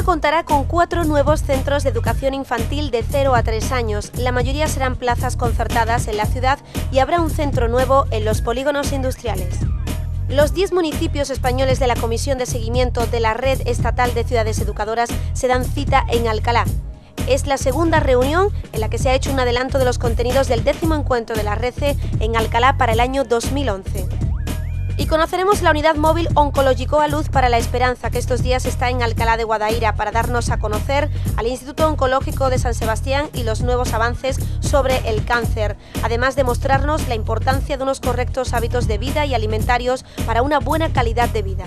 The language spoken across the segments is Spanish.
Alcalá contará con 4 nuevos centros de educación infantil de 0 a 3 años. La mayoría serán plazas concertadas en la ciudad y habrá un centro nuevo en los polígonos industriales. Los 10 municipios españoles de la Comisión de Seguimiento de la Red Estatal de Ciudades Educadoras se dan cita en Alcalá. Es la segunda reunión en la que se ha hecho un adelanto de los contenidos del 10º encuentro de la RECE en Alcalá para el año 2011. Y conoceremos la unidad móvil Oncológico a Luz para la Esperanza, que estos días está en Alcalá de Guadaira, para darnos a conocer al Instituto Oncológico de San Sebastián y los nuevos avances sobre el cáncer, además de mostrarnos la importancia de unos correctos hábitos de vida y alimentarios para una buena calidad de vida.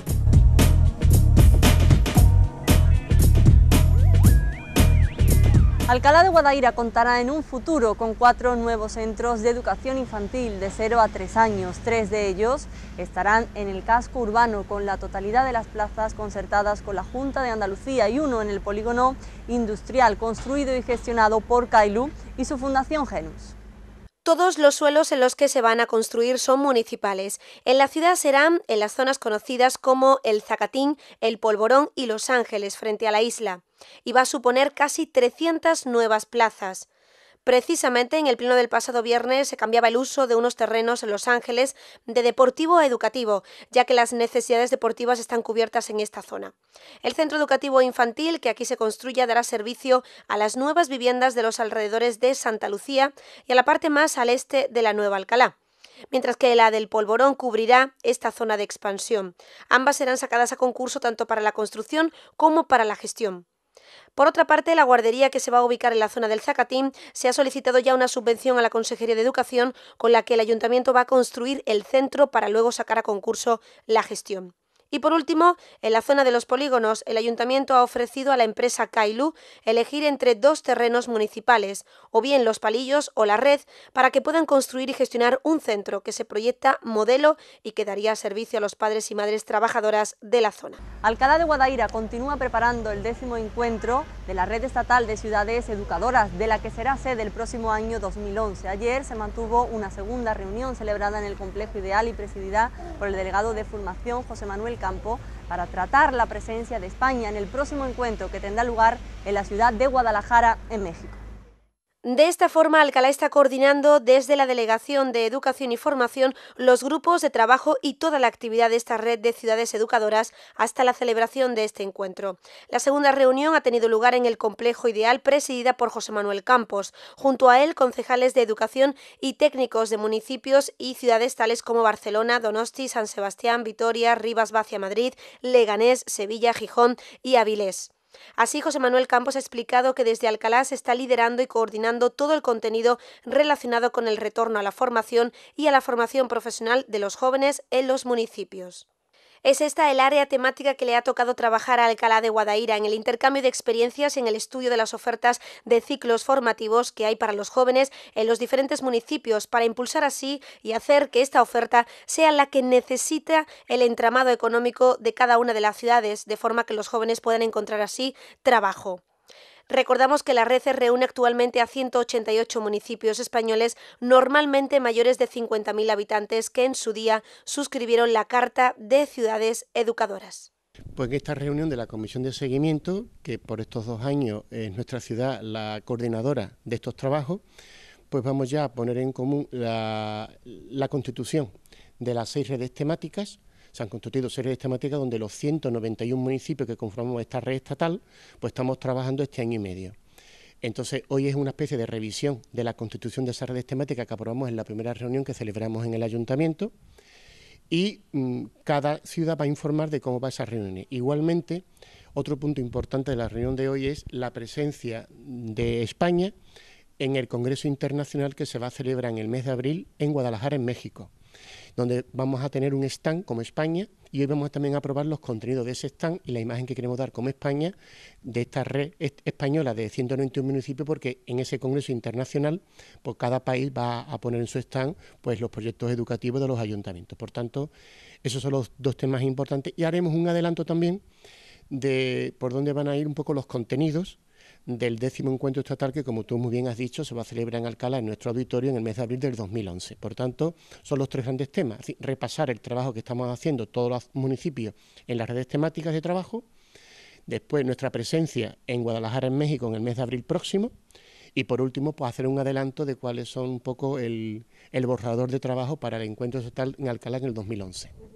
Alcalá de Guadaira contará en un futuro con 4 nuevos centros de educación infantil de 0 a 3 años. 3 de ellos estarán en el casco urbano, con la totalidad de las plazas concertadas con la Junta de Andalucía, y uno en el polígono industrial, construido y gestionado por CAILU y su fundación Genus. Todos los suelos en los que se van a construir son municipales. En la ciudad serán en las zonas conocidas como El Zacatín, El Polvorón y Los Ángeles, frente a la isla, y va a suponer casi 300 nuevas plazas. Precisamente en el pleno del pasado viernes se cambiaba el uso de unos terrenos en Los Ángeles de deportivo a educativo, ya que las necesidades deportivas están cubiertas en esta zona. El centro educativo infantil que aquí se construya dará servicio a las nuevas viviendas de los alrededores de Santa Lucía y a la parte más al este de la Nueva Alcalá, mientras que la del Polvorón cubrirá esta zona de expansión. Ambas serán sacadas a concurso tanto para la construcción como para la gestión. Por otra parte, la guardería, que se va a ubicar en la zona del Zacatín, se ha solicitado ya una subvención a la Consejería de Educación con la que el Ayuntamiento va a construir el centro para luego sacar a concurso la gestión. Y por último, en la zona de los polígonos, el Ayuntamiento ha ofrecido a la empresa CAILU elegir entre 2 terrenos municipales, o bien Los Palillos o La Red, para que puedan construir y gestionar un centro que se proyecta modelo y que daría servicio a los padres y madres trabajadoras de la zona. Alcalá de Guadaira continúa preparando el 10º encuentro de la Red Estatal de Ciudades Educadoras, de la que será sede el próximo año 2011. Ayer se mantuvo una segunda reunión celebrada en el Complejo Ideal y presidida por el delegado de Formación, José Manuel Campo, para tratar la presencia de España en el próximo encuentro que tendrá lugar en la ciudad de Guadalajara, en México. De esta forma, Alcalá está coordinando desde la Delegación de Educación y Formación los grupos de trabajo y toda la actividad de esta red de ciudades educadoras hasta la celebración de este encuentro. La segunda reunión ha tenido lugar en el Complejo Ideal, presidida por José Manuel Campos. Junto a él, concejales de Educación y técnicos de municipios y ciudades tales como Barcelona, Donosti, San Sebastián, Vitoria, Rivas-Vacia, Madrid, Leganés, Sevilla, Gijón y Avilés. Así, José Manuel Campos ha explicado que desde Alcalá se está liderando y coordinando todo el contenido relacionado con el retorno a la formación y a la formación profesional de los jóvenes en los municipios. Es esta el área temática que le ha tocado trabajar a Alcalá de Guadaira, en el intercambio de experiencias y en el estudio de las ofertas de ciclos formativos que hay para los jóvenes en los diferentes municipios, para impulsar así y hacer que esta oferta sea la que necesita el entramado económico de cada una de las ciudades, de forma que los jóvenes puedan encontrar así trabajo. Recordamos que la RECE reúne actualmente a 188 municipios españoles, normalmente mayores de 50.000 habitantes, que en su día suscribieron la Carta de Ciudades Educadoras. Pues en esta reunión de la Comisión de Seguimiento, que por estos 2 años es nuestra ciudad la coordinadora de estos trabajos, pues vamos ya a poner en común la constitución de las 6 redes temáticas. Se han constituido 6 redes temáticas donde los 191 municipios que conformamos esta red estatal, pues estamos trabajando este año y medio. Entonces, hoy es una especie de revisión de la constitución de esas redes temáticas que aprobamos en la primera reunión que celebramos en el Ayuntamiento, y cada ciudad va a informar de cómo va esas reuniones. Igualmente, otro punto importante de la reunión de hoy es la presencia de España en el Congreso Internacional que se va a celebrar en el mes de abril en Guadalajara, en México, donde vamos a tener un stand como España, y hoy vamos también a probar los contenidos de ese stand y la imagen que queremos dar como España de esta red española de 191 municipios, porque en ese congreso internacional pues cada país va a poner en su stand pues los proyectos educativos de los ayuntamientos. Por tanto, esos son los 2 temas importantes, y haremos un adelanto también de por dónde van a ir un poco los contenidos del 10º encuentro estatal que, como tú muy bien has dicho, se va a celebrar en Alcalá, en nuestro auditorio, en el mes de abril del 2011. Por tanto, son los 3 grandes temas: es decir, repasar el trabajo que estamos haciendo todos los municipios en las redes temáticas de trabajo, Después nuestra presencia en Guadalajara, en México, en el mes de abril próximo. Y por último, pues hacer un adelanto de cuáles son un poco el borrador de trabajo para el encuentro estatal en Alcalá en el 2011.